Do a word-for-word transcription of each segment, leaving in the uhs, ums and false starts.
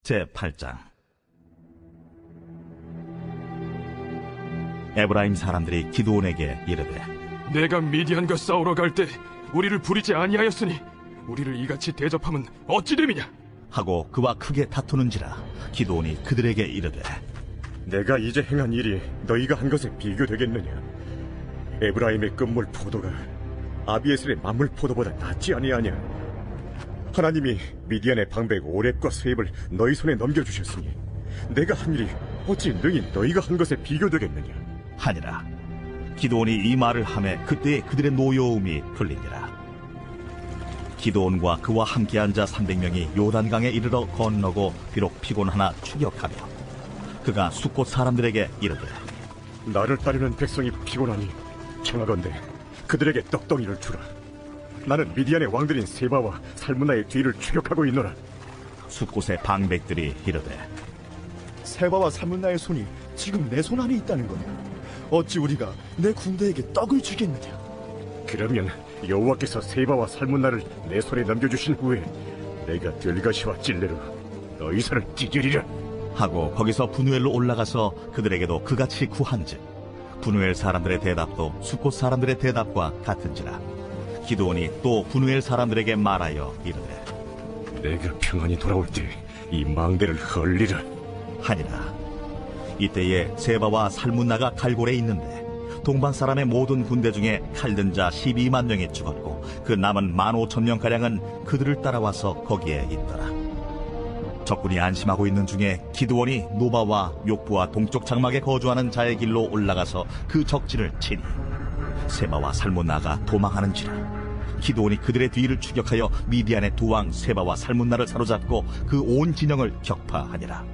제팔 장. 에브라임 사람들이 기드온에게 이르되, 내가 미디안과 싸우러 갈 때 우리를 부리지 아니하였으니 우리를 이같이 대접함은 어찌 됨이냐 하고 그와 크게 다투는지라. 기드온이 그들에게 이르되, 내가 이제 행한 일이 너희가 한 것에 비교되겠느냐? 에브라임의 끝물 포도가 아비에셀의 만물 포도보다 낫지 아니하냐? 하나님이 미디안의 방백 오렙과 스웹을 너희 손에 넘겨주셨으니 내가 한 일이 어찌 능히 너희가 한 것에 비교되겠느냐? 하니라. 기드온이 이 말을 하매 그때에 그들의 노여움이 풀리니라. 기드온과 그와 함께 앉아 삼백 명이 요단강에 이르러 건너고 비록 피곤하나 추격하며 그가 숫곳 사람들에게 이르되, 나를 따르는 백성이 피곤하니 청하건대 그들에게 떡덩이를 주라. 나는 미디안의 왕들인 세바와 살문나의 뒤를 추격하고 있노라. 숫곳의 방백들이 이르되, 세바와 살문나의 손이 지금 내 손 안에 있다는 거냐? 어찌 우리가 내 군대에게 떡을 주겠느냐? 그러면 여호와께서 세바와 살문나를 내 손에 넘겨주신 후에 내가 들가시와 찔레로 너희 손을 찢으리라. 하고 거기서 분우엘로 올라가서 그들에게도 그같이 구한즉 분우엘 사람들의 대답도 숫곳 사람들의 대답과 같은지라. 기드온이 또 분우엘 사람들에게 말하여 이르되, 내가 평안히 돌아올 때 이 망대를 헐리라 하니라. 이때에 세바와 살문나가 갈골에 있는데 동방 사람의 모든 군대 중에 칼든 자 십이만 명이 죽었고 그 남은 만 오천 명가량은 그들을 따라와서 거기에 있더라. 적군이 안심하고 있는 중에 기드온이 노바와 욕부와 동쪽 장막에 거주하는 자의 길로 올라가서 그 적진을 치니 세바와 살문나가 도망하는지라. 기드온이 그들의 뒤를 추격하여 미디안의 두 왕 세바와 살문나를 사로잡고 그 온 진영을 격파하니라.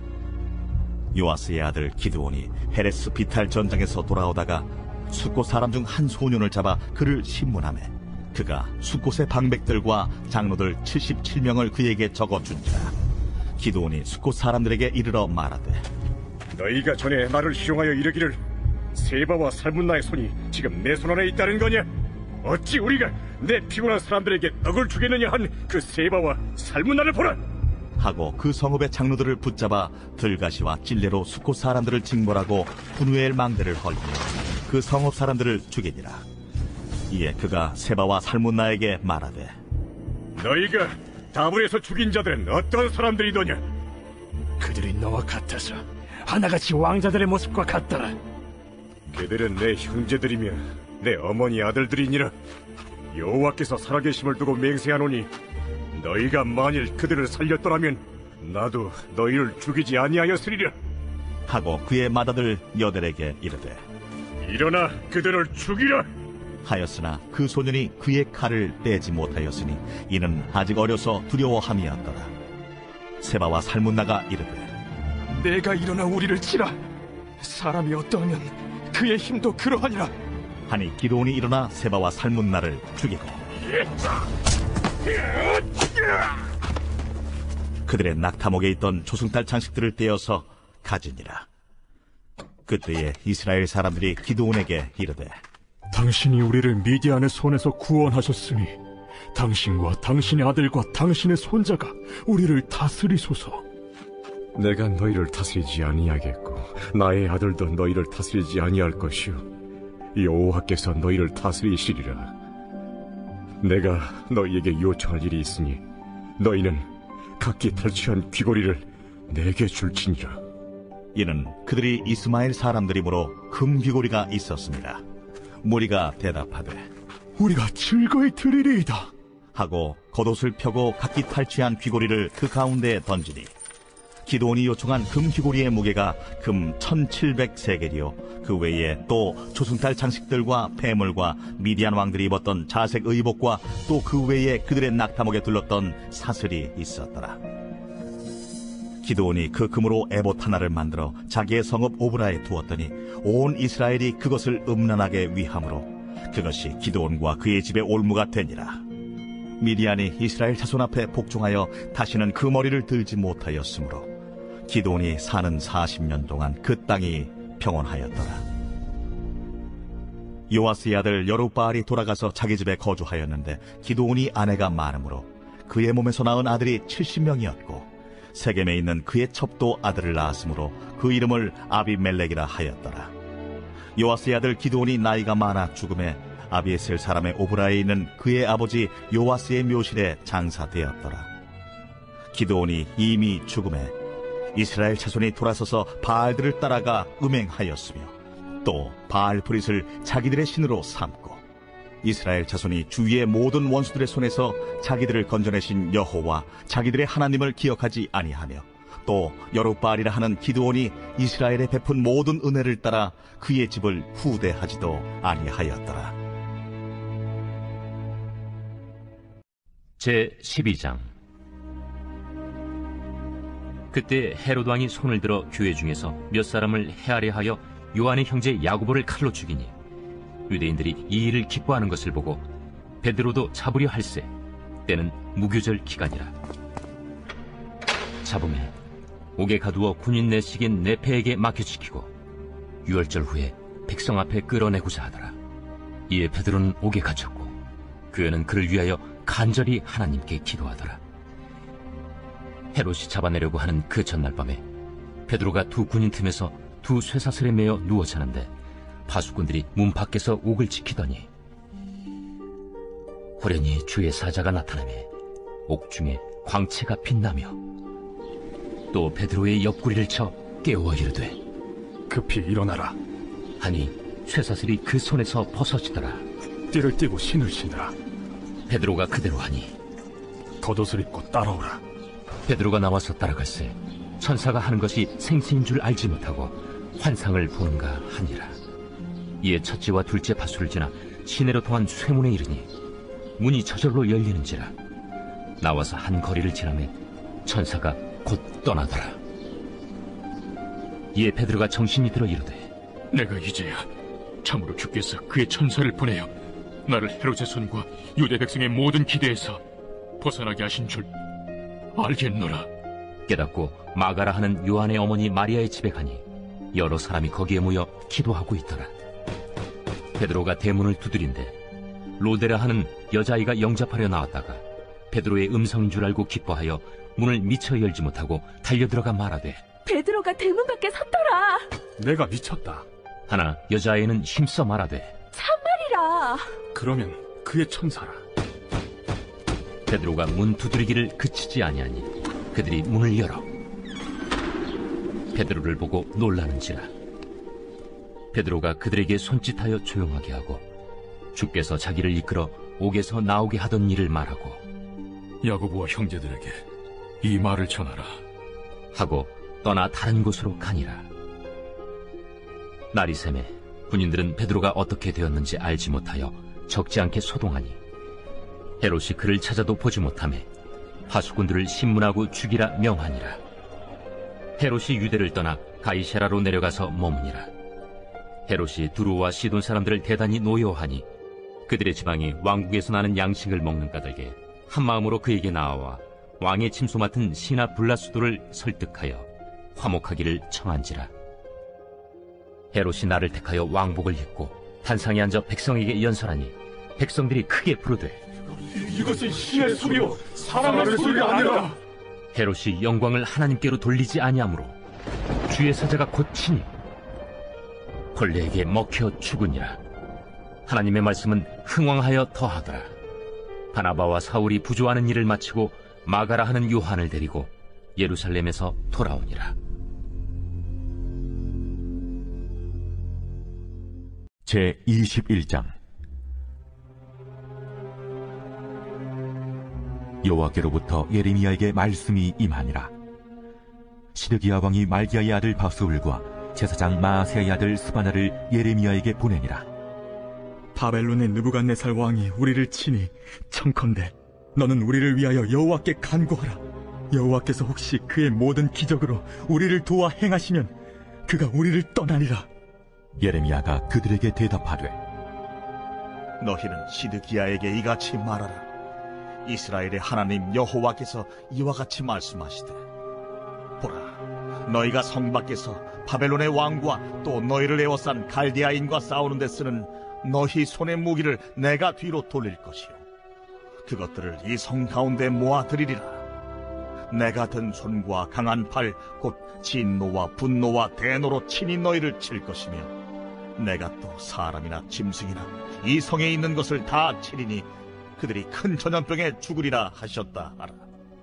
요아스의 아들 기드온이 헤레스 비탈 전장에서 돌아오다가 숫곳 사람 중 한 소년을 잡아 그를 신문하매 그가 숫곳의 방백들과 장로들 칠십칠 명을 그에게 적어준지라. 기드온이 숫곳 사람들에게 이르러 말하되, 너희가 전에 나를 희롱하여 이르기를 세바와 살문나의 손이 지금 내 손 안에 있다는 거냐? 어찌 우리가 내 피곤한 사람들에게 떡을 주겠느냐 한 그 세바와 살문나를 보라! 하고 그 성읍의 장로들을 붙잡아 들가시와 찔레로 숫곳 사람들을 징벌하고 분우엘 망대를 헐며 그 성읍 사람들을 죽이니라. 이에 그가 세바와 살문나에게 말하되, 너희가 다불에서 죽인 자들은 어떤 사람들이더냐? 그들이 너와 같아서 하나같이 왕자들의 모습과 같더라. 그들은 내 형제들이며 내 어머니 아들들이니라. 여호와께서 살아계심을 두고 맹세하노니 너희가 만일 그들을 살렸더라면 나도 너희를 죽이지 아니하였으리라. 하고 그의 맏아들 여델에게 이르되, 일어나 그들을 죽이라 하였으나 그 소년이 그의 칼을 떼지 못하였으니 이는 아직 어려서 두려워함이었더라. 세바와 살문나가 이르되, 내가 일어나 우리를 치라. 사람이 어떠하면 그의 힘도 그러하니라. 하니 기드온이 일어나 세바와 살문나를 죽이고 그들의 낙타목에 있던 조승달 장식들을 떼어서 가지니라. 그때에 이스라엘 사람들이 기드온에게 이르되, 당신이 우리를 미디안의 손에서 구원하셨으니 당신과 당신의 아들과 당신의 손자가 우리를 다스리소서. 내가 너희를 다스리지 아니하겠고 나의 아들도 너희를 다스리지 아니할 것이요 여호와께서 너희를 다스리시리라. 내가 너희에게 요청할 일이 있으니 너희는 각기 탈취한 귀고리를 내게 줄지니라. 이는 그들이 이스마엘 사람들이므로 금 귀고리가 있었습니다. 무리가 대답하되, 우리가 즐거이 드리리이다 하고 겉옷을 펴고 각기 탈취한 귀고리를 그 가운데에 던지니 기드온이 요청한 금 귀고리의 무게가 금 천칠백 세겔이요 그 외에 또 조승달 장식들과 폐물과 미디안 왕들이 입었던 자색 의복과 또 그 외에 그들의 낙타목에 둘렀던 사슬이 있었더라. 기드온이 그 금으로 에봇 하나를 만들어 자기의 성읍 오브라에 두었더니 온 이스라엘이 그것을 음란하게 위함으로 그것이 기드온과 그의 집의 올무가 되니라. 미디안이 이스라엘 자손 앞에 복종하여 다시는 그 머리를 들지 못하였으므로 기드온이 사는 사십 년 동안 그 땅이 평온하였더라. 요아스의 아들 여룹바알이 돌아가서 자기 집에 거주하였는데 기드온이 아내가 많으므로 그의 몸에서 낳은 아들이 칠십 명이었고 세겜에 있는 그의 첩도 아들을 낳았으므로 그 이름을 아비멜렉이라 하였더라. 요아스의 아들 기드온이 나이가 많아 죽음에 아비에셀 사람의 오브라에 있는 그의 아버지 요아스의 묘실에 장사되었더라. 기드온이 이미 죽음에 이스라엘 자손이 돌아서서 바알들을 따라가 음행하였으며 또 바알 브릿을 자기들의 신으로 삼고 이스라엘 자손이 주위의 모든 원수들의 손에서 자기들을 건져내신 여호와 자기들의 하나님을 기억하지 아니하며 또 여룻바알이라 하는 기드온이 이스라엘에 베푼 모든 은혜를 따라 그의 집을 후대하지도 아니하였더라. 제십이 장. 그때 헤롯 왕이 손을 들어 교회 중에서 몇 사람을 해하려 하여 요한의 형제 야고보를 칼로 죽이니 유대인들이 이 일을 기뻐하는 것을 보고 베드로도 잡으려 할세. 때는 무교절 기간이라. 잡음에 옥에 가두어 군인 내식인 네페에게 맡겨지키고 유월절 후에 백성 앞에 끌어내고자 하더라. 이에 베드로는 옥에 갇혔고 교회는 그를 위하여 간절히 하나님께 기도하더라. 헤롯이 잡아내려고 하는 그 전날 밤에 베드로가 두 군인 틈에서 두 쇠사슬에 매어 누워 자는데 파수꾼들이 문 밖에서 옥을 지키더니 호련히 주의 사자가 나타나매 옥중에 광채가 빛나며 또 베드로의 옆구리를 쳐 깨워 이르되 급히 일어나라. 하니 쇠사슬이 그 손에서 벗어지더라. 띠를 띠고 신을 신으라. 베드로가 그대로 하니 겉옷을 입고 따라오라. 베드로가 나와서 따라갈새 천사가 하는 것이 생신인 줄 알지 못하고 환상을 보는가 하니라. 이에 첫째와 둘째 파수를 지나 시내로 통한 쇠문에 이르니 문이 저절로 열리는지라. 나와서 한 거리를 지나매 천사가 곧 떠나더라. 이에 베드로가 정신이 들어 이르되 내가 이제야 참으로 주께서 그의 천사를 보내어 나를 헤롯의 손과 유대 백성의 모든 기대에서 벗어나게 하신 줄 알겠노라. 깨닫고 마가라 하는 요한의 어머니 마리아의 집에 가니 여러 사람이 거기에 모여 기도하고 있더라. 베드로가 대문을 두드린데 로데라 하는 여자아이가 영접하려 나왔다가 베드로의 음성인 줄 알고 기뻐하여 문을 미처 열지 못하고 달려들어가 말하되 베드로가 대문 밖에 섰더라. 내가 미쳤다. 하나 여자아이는 힘써 말하되 참말이라. 그러면 그의 천사라. 베드로가 문 두드리기를 그치지 아니하니 그들이 문을 열어 베드로를 보고 놀라는지라. 베드로가 그들에게 손짓하여 조용하게 하고 주께서 자기를 이끌어 옥에서 나오게 하던 일을 말하고 야고보와 형제들에게 이 말을 전하라 하고 떠나 다른 곳으로 가니라. 날이 새매 군인들은 베드로가 어떻게 되었는지 알지 못하여 적지 않게 소동하니 헤롯이 그를 찾아도 보지 못하매 파수꾼들을 신문하고 죽이라 명하니라. 헤롯이 유대를 떠나 가이사라로 내려가서 머무니라. 헤롯이 두루와 시돈 사람들을 대단히 노여워하니 그들의 지방이 왕국에서 나는 양식을 먹는 까닭에 한마음으로 그에게 나아와 왕의 침소 맡은 시나 블라수도를 설득하여 화목하기를 청한지라. 헤롯이 나를 택하여 왕복을 입고 단상에 앉아 백성에게 연설하니 백성들이 크게 부르되 이것은 신의 소리요 사람의 소리가 아니라. 헤롯이 영광을 하나님께로 돌리지 아니하므로 주의 사자가 곧 치니 벌레에게 먹혀 죽으니라. 하나님의 말씀은 흥왕하여 더하더라. 바나바와 사울이 부조하는 일을 마치고 마가라 하는 요한을 데리고 예루살렘에서 돌아오니라. 제이십일 장. 여호와께로부터 예레미야에게 말씀이 임하니라. 시드기야 왕이 말기야의 아들 바스울과 제사장 마아세야의 아들 스바나를 예레미야에게 보내니라. 바벨론의 느부갓네살 왕이 우리를 치니 청컨대 너는 우리를 위하여 여호와께 간구하라. 여호와께서 혹시 그의 모든 기적으로 우리를 도와 행하시면 그가 우리를 떠나리라. 예레미야가 그들에게 대답하되 너희는 시드기야에게 이같이 말하라. 이스라엘의 하나님 여호와께서 이와 같이 말씀하시되 보라, 너희가 성 밖에서 바벨론의 왕과 또 너희를 에워싼 갈대아인과 싸우는 데 쓰는 너희 손의 무기를 내가 뒤로 돌릴 것이요 그것들을 이 성 가운데 모아들이리라. 내가 든 손과 강한 팔 곧 진노와 분노와 대노로 친히 너희를 칠 것이며 내가 또 사람이나 짐승이나 이 성에 있는 것을 다 치리니 그들이 큰 전염병에 죽으리라 하셨다 하라.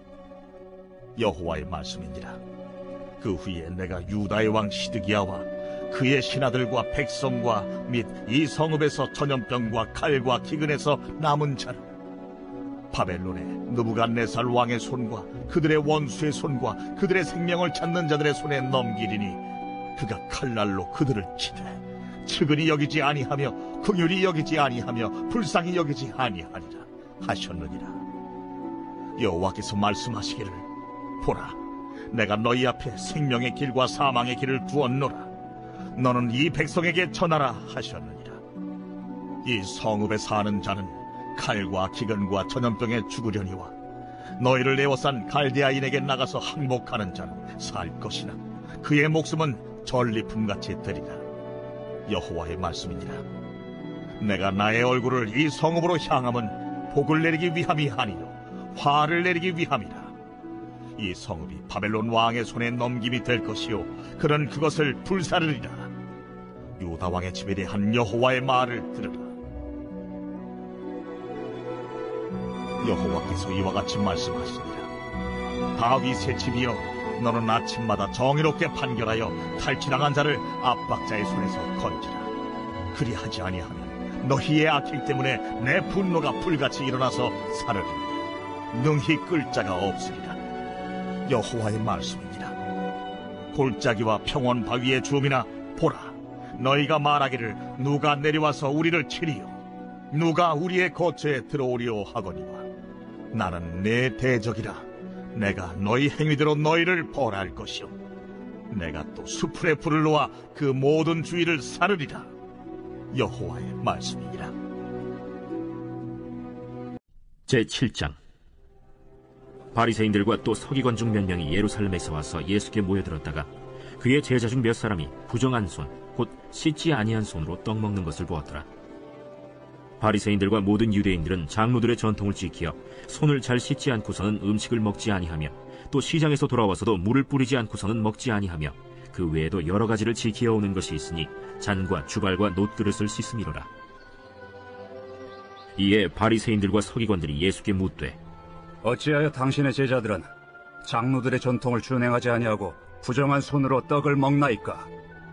여호와의 말씀이니라. 그 후에 내가 유다의 왕 시드기야와 그의 신하들과 백성과 및 이 성읍에서 전염병과 칼과 기근에서 남은 자를 바벨론의 느부갓네살 왕의 손과 그들의 원수의 손과 그들의 생명을 찾는 자들의 손에 넘기리니 그가 칼날로 그들을 치되 측은히 여기지 아니하며 긍휼히 여기지 아니하며 불쌍히 여기지 아니하리라 하셨느니라. 여호와께서 말씀하시기를 보라, 내가 너희 앞에 생명의 길과 사망의 길을 두었노라. 너는 이 백성에게 전하라 하셨느니라. 이 성읍에 사는 자는 칼과 기근과 전염병에 죽으려니와 너희를 에워싼 갈대아인에게 나가서 항복하는 자는 살 것이나 그의 목숨은 전리품같이 되리라. 여호와의 말씀이니라. 내가 나의 얼굴을 이 성읍으로 향함은 복을 내리기 위함이 아니요 화를 내리기 위함이라. 이 성읍이 바벨론 왕의 손에 넘김이 될 것이요 그는 그것을 불사르리라. 유다 왕의 집에 대한 여호와의 말을 들으라. 여호와께서 이와 같이 말씀하시니라. 다윗의 집이여, 너는 아침마다 정의롭게 판결하여 탈취당한 자를 압박자의 손에서 건지라. 그리하지 아니하면 너희의 악행 때문에 내 분노가 불같이 일어나서 사르리니 능히 끌 자가 없으리라. 여호와의 말씀이니라. 골짜기와 평원 바위의 주민아, 보라, 너희가 말하기를 누가 내려와서 우리를 치리요 누가 우리의 거처에 들어오리요 하거니와 나는 내 대적이라. 내가 너희 행위대로 너희를 벌할 것이요 내가 또 수풀의 불을 놓아 그 모든 주위를 사르리라. 여호와의 말씀이니라. 제칠 장. 바리새인들과 또 서기관 중 몇 명이 예루살렘에서 와서 예수께 모여들었다가 그의 제자 중 몇 사람이 부정한 손, 곧 씻지 아니한 손으로 떡 먹는 것을 보았더라. 바리새인들과 모든 유대인들은 장로들의 전통을 지키어 손을 잘 씻지 않고서는 음식을 먹지 아니하며 또 시장에서 돌아와서도 물을 뿌리지 않고서는 먹지 아니하며 그 외에도 여러 가지를 지키어 오는 것이 있으니 잔과 주발과 놋그릇을 씻음이로라. 이에 바리새인들과 서기관들이 예수께 묻되, 어찌하여 당신의 제자들은 장로들의 전통을 준행하지 아니하고 부정한 손으로 떡을 먹나이까?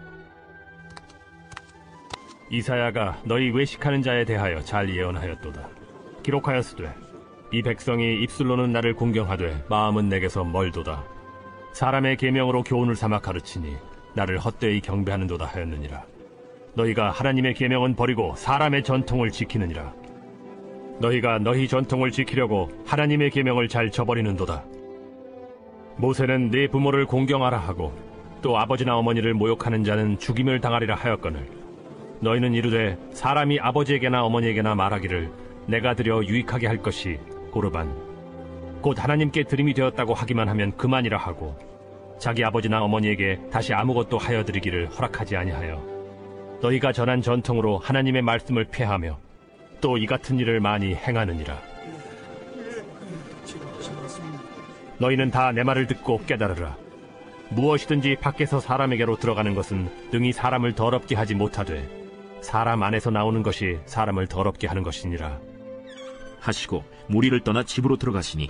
이사야가 너희 외식하는 자에 대하여 잘 예언하였도다. 기록하였으되 이 백성이 입술로는 나를 공경하되 마음은 내게서 멀도다. 사람의 계명으로 교훈을 삼아 가르치니 나를 헛되이 경배하는도다 하였느니라. 너희가 하나님의 계명은 버리고 사람의 전통을 지키느니라. 너희가 너희 전통을 지키려고 하나님의 계명을 잘 저버리는도다. 모세는 네 부모를 공경하라 하고 또 아버지나 어머니를 모욕하는 자는 죽임을 당하리라 하였거늘 너희는 이르되 사람이 아버지에게나 어머니에게나 말하기를 내가 드려 유익하게 할 것이 고르반 곧 하나님께 드림이 되었다고 하기만 하면 그만이라 하고 자기 아버지나 어머니에게 다시 아무것도 하여 드리기를 허락하지 아니하여 너희가 전한 전통으로 하나님의 말씀을 폐하며 또 이 같은 일을 많이 행하느니라. 너희는 다 내 말을 듣고 깨달으라. 무엇이든지 밖에서 사람에게로 들어가는 것은 능히 사람을 더럽게 하지 못하되 사람 안에서 나오는 것이 사람을 더럽게 하는 것이니라 하시고 무리를 떠나 집으로 들어가시니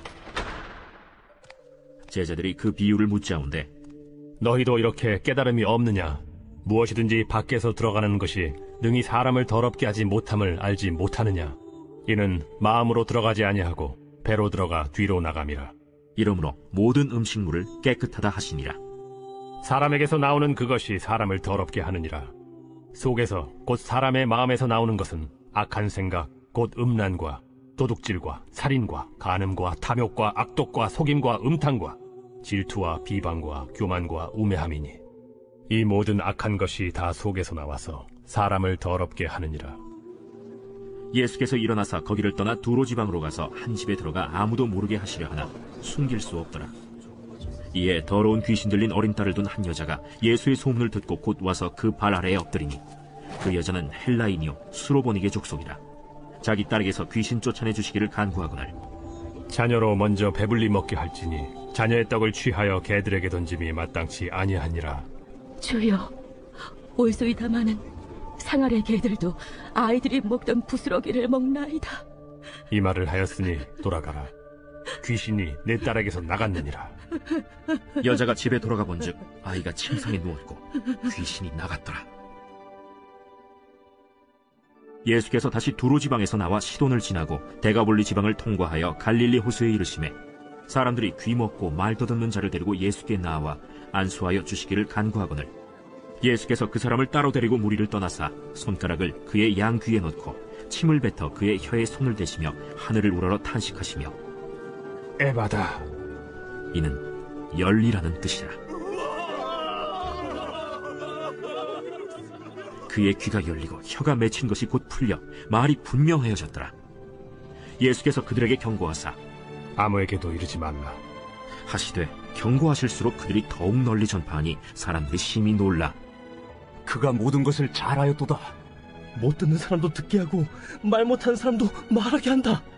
제자들이 그 비유를 묻자온데, 너희도 이렇게 깨달음이 없느냐? 무엇이든지 밖에서 들어가는 것이 능히 사람을 더럽게 하지 못함을 알지 못하느냐? 이는 마음으로 들어가지 아니하고 배로 들어가 뒤로 나감이라. 이러므로 모든 음식물을 깨끗하다 하시니라. 사람에게서 나오는 그것이 사람을 더럽게 하느니라. 속에서 곧 사람의 마음에서 나오는 것은 악한 생각 곧 음란과 도둑질과 살인과 간음과 탐욕과 악독과 속임과 음탕과 질투와 비방과 교만과 우매함이니 이 모든 악한 것이 다 속에서 나와서 사람을 더럽게 하느니라. 예수께서 일어나사 거기를 떠나 두로 지방으로 가서 한 집에 들어가 아무도 모르게 하시려 하나 숨길 수 없더라. 이에 더러운 귀신 들린 어린 딸을 둔 한 여자가 예수의 소문을 듣고 곧 와서 그 발 아래에 엎드리니 그 여자는 헬라인이요 수로보닉의 족속이라. 자기 딸에게서 귀신 쫓아내 주시기를 간구하거늘 자녀로 먼저 배불리 먹게 할지니 자녀의 떡을 취하여 개들에게 던짐이 마땅치 아니하니라. 주여, 올소이다마는 상아래 개들도 아이들이 먹던 부스러기를 먹나이다. 이 말을 하였으니 돌아가라. 귀신이 내 딸에게서 나갔느니라. 여자가 집에 돌아가 본즉 아이가 침상에 누웠고 귀신이 나갔더라. 예수께서 다시 두로 지방에서 나와 시돈을 지나고 데가볼리 지방을 통과하여 갈릴리 호수에 이르시매 사람들이 귀먹고 말도 듣는 자를 데리고 예수께 나와 안수하여 주시기를 간구하거늘 예수께서 그 사람을 따로 데리고 무리를 떠나사 손가락을 그의 양 귀에 넣고 침을 뱉어 그의 혀에 손을 대시며 하늘을 우러러 탄식하시며 에바다, 이는 열리라는 뜻이라. 그의 귀가 열리고 혀가 맺힌 것이 곧 풀려 말이 분명하여졌더라. 예수께서 그들에게 경고하사 아무에게도 이르지 말라 하시되 경고하실수록 그들이 더욱 널리 전파하니 사람들이 심히 놀라 그가 모든 것을 잘하였도다. 못 듣는 사람도 듣게 하고 말 못하는 사람도 말하게 한다.